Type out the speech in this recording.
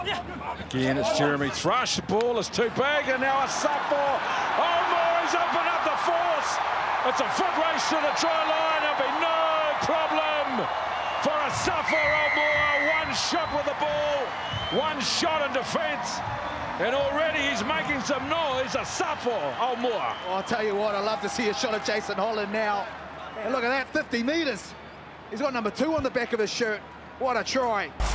Again, it's Jeremy Thrush. The ball is too big, and now Asafo Aumua has opened up the force. It's a foot race to the try line. There'll be no problem for Asafo Aumua. One shot with the ball, one shot in defence, and already he's making some noise. Asafo Aumua. Oh, I'll tell you what, I love to see a shot of Jason Holland now. And look at that, 50 metres. He's got number 2 on the back of his shirt. What a try.